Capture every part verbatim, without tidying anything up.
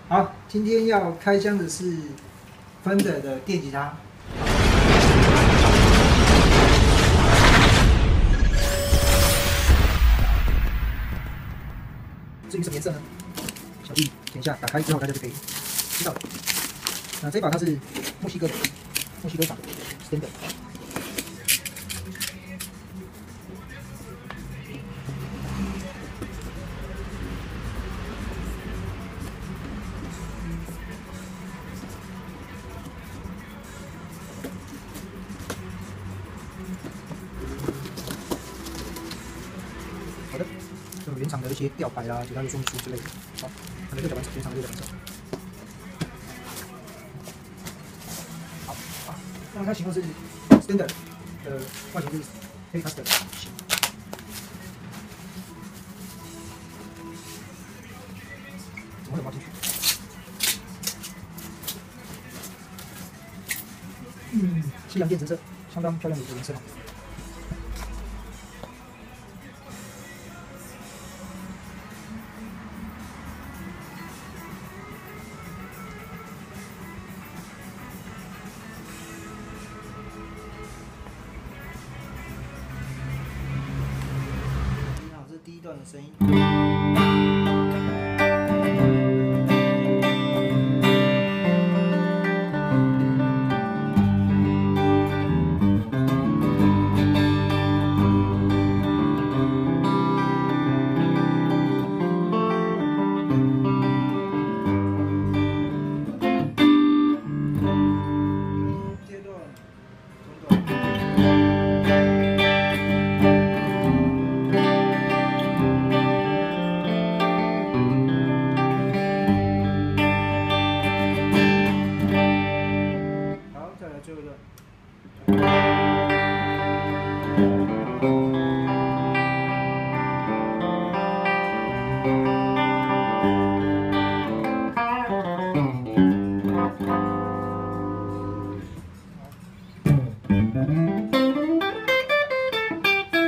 好，今天要开箱的是 Fender 的电吉他。至于什么颜色呢？小弟等一下打开之后，大家就可以知道了。那这把它是墨西哥的，墨西哥厂的 Standard。好的，就原厂的一些吊牌啊、其他的说明书之类的。好，它的六角扳手，原厂的六角扳手。好，好，那它型号是 Standard 的外形是 Telecaster 型。怎么会有毛进去？嗯，西洋电子色，相当漂亮的一个颜色。第一段的声音。阶段，中段。再来最后一段。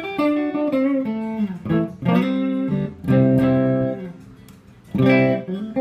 嗯